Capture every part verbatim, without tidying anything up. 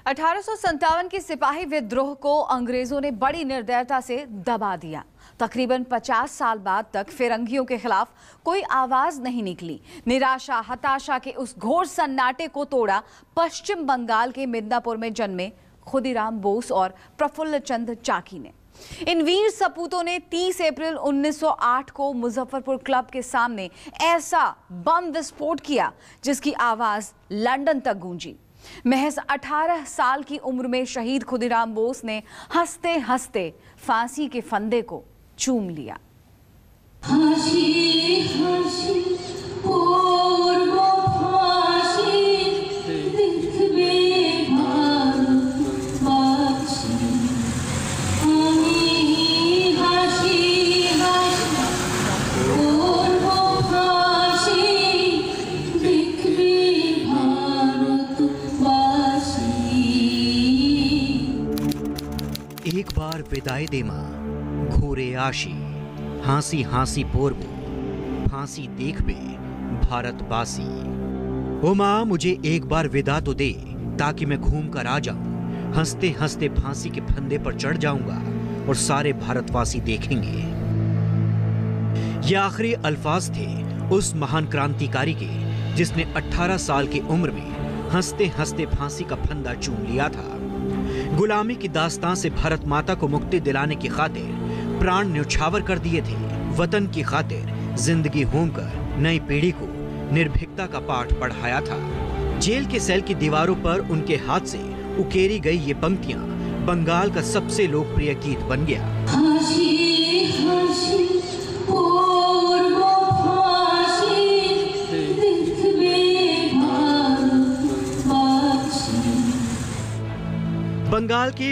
अठारह सौ सत्तावन के सिपाही विद्रोह को अंग्रेजों ने बड़ी निर्दयता से दबा दिया। तकरीबन पचास साल बाद तक फिरंगियों के खिलाफ कोई आवाज नहीं निकली। निराशा हताशा के उस घोर सन्नाटे को तोड़ा पश्चिम बंगाल के मिदनापुर में जन्मे खुदीराम बोस और प्रफुल्ल चंद्र चाकी ने। इन वीर सपूतों ने तीस अप्रैल उन्नीस सौ आठ को मुजफ्फरपुर क्लब के सामने ऐसा बम विस्फोट किया जिसकी आवाज लंदन तक गूंजी। महज अठारह साल की उम्र में शहीद खुदीराम बोस ने हंसते हंसते फांसी के फंदे को चूम लिया। हंसी हंसी और वो फांसी दिखबे भारत वासी। हंसी हंसी और वो फांसी दिखबे भारत वासी। एक बार विदाई दे मां घोरे आशी, हाँसी हाँसी पोरबो फांसी देख बे भारतवासी। ओ मां मुझे एक बार विदा तो दे ताकि मैं घूम कर आ जाऊं। हंसते हंसते फांसी के फंदे पर चढ़ जाऊंगा और सारे भारतवासी देखेंगे। ये आखिरी अल्फाज थे उस महान क्रांतिकारी के जिसने अठारह साल की उम्र में हंसते हंसते फांसी का फंदा चूम लिया था। गुलामी की दास्तां से भारत माता को मुक्ति दिलाने की खातिर प्राण न्यौछावर कर दिए थे। वतन की खातिर जिंदगी होम कर नई पीढ़ी को निर्भीकता का पाठ पढ़ाया था। जेल के सेल की दीवारों पर उनके हाथ से उकेरी गई ये पंक्तियां बंगाल का सबसे लोकप्रिय गीत बन गया। हंसी हंसी और वो फांसी दिखबे भारत वासी। बंगाल के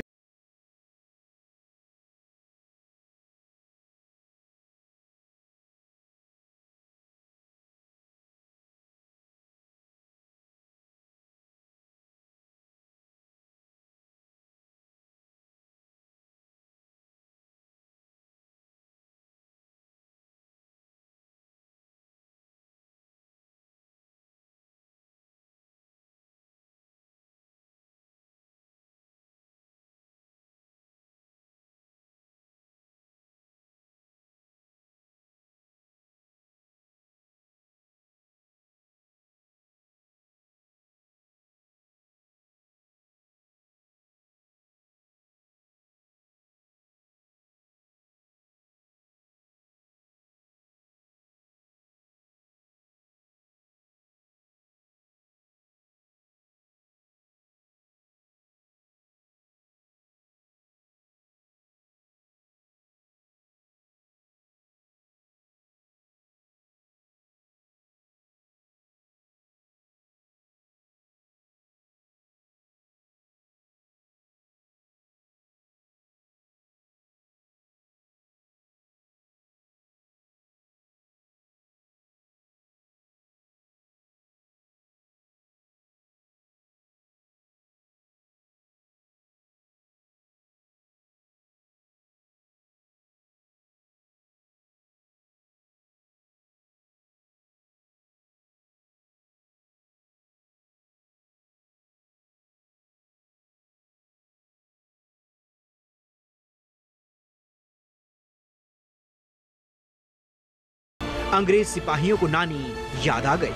अंग्रेज सिपाहियों को नानी याद आ गई।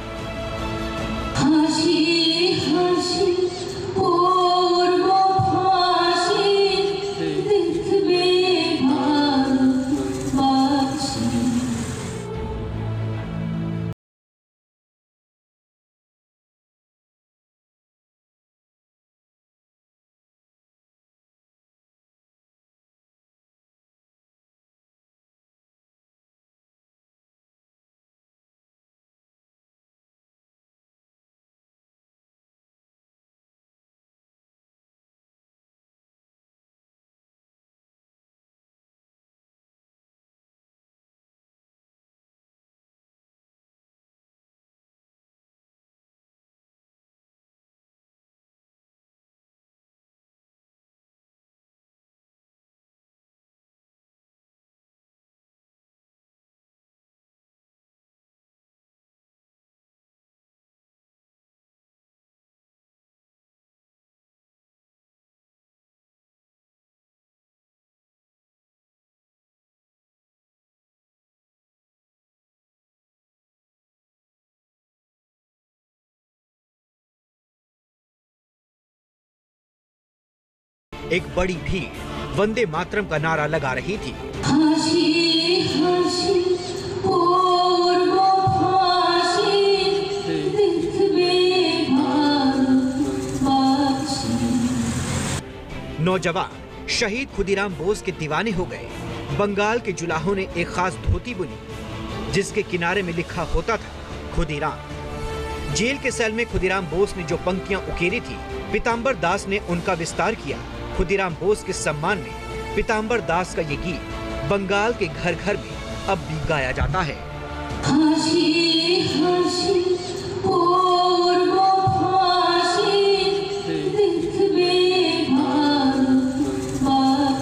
हंसी हंसी और वो एक बड़ी भीड़ वंदे मातरम का नारा लगा रही थी। फांसी फांसी पूर्व फांसी देखबे भारतवासी। नौजवान शहीद खुदीराम बोस के दीवाने हो गए। बंगाल के जुलाहों ने एक खास धोती बुनी जिसके किनारे में लिखा होता था खुदीराम। जेल के सेल में खुदीराम बोस ने जो पंक्तियां उकेरी थी, पीताम्बर दास ने उनका विस्तार किया। खुदीराम बोस के सम्मान में पीताम्बर दास का ये गीत बंगाल के घर घर में अब भी गाया जाता है। फांसी फांसी पूर्व फांसी देखबे भारतवासी।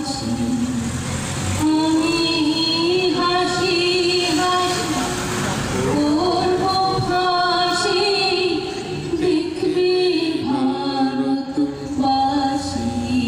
हामी हासी हासी पूर्व फांसी देखबे भारतवासी।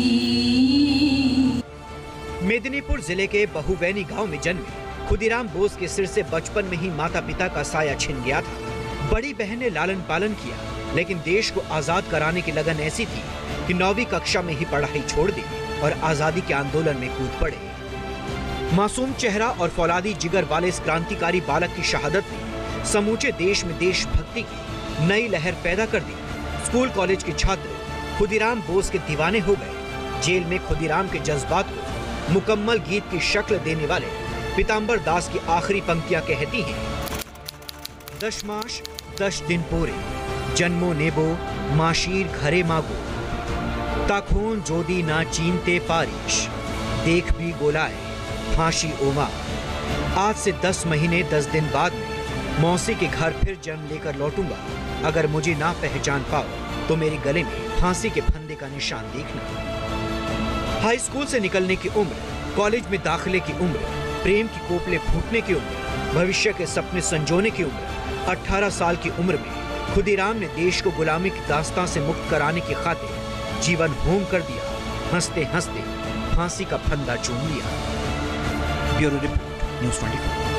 मेदिनीपुर जिले के बहुवैनी गांव में जन्मे खुदीराम बोस के सिर से बचपन में ही माता पिता का साया छिन गया था। बड़ी बहन ने लालन पालन किया, लेकिन देश को आजाद कराने की लगन ऐसी थी कि नौवीं कक्षा में ही पढ़ाई छोड़ दी और आजादी के आंदोलन में कूद पड़े। मासूम चेहरा और फौलादी जिगर वाले इस क्रांतिकारी बालक की शहादत ने समूचे देश में देशभक्ति की नई लहर पैदा कर दी। स्कूल कॉलेज के छात्र खुदीराम बोस के दीवाने हो गए। जेल में खुदीराम के जज्बात को मुकम्मल गीत की शक्ल देने वाले पीताम्बर दास की आखिरी पंक्तियां कहती हैं। दशमाश दश दिन पोरे जन्मो नेबो माशीर घरे मागो ताखोन जोदी ना चीनते पारिश देख भी गोलाए फांसी ओमा। आज से दस महीने दस दिन बाद में मौसी के घर फिर जन्म लेकर लौटूंगा। अगर मुझे ना पहचान पाओ तो मेरे गले में फांसी के फंदे का निशान देखना। हाई स्कूल से निकलने की उम्र, कॉलेज में दाखिले की उम्र, प्रेम की कोपले फूटने की उम्र, भविष्य के सपने संजोने की उम्र। अठारह साल की उम्र में खुदीराम ने देश को गुलामी की दास्तां से मुक्त कराने की खातिर जीवन होम कर दिया। हंसते हंसते फांसी का फंदा चूम लिया। ब्यूरो रिपोर्ट, न्यूज़ चौबीस।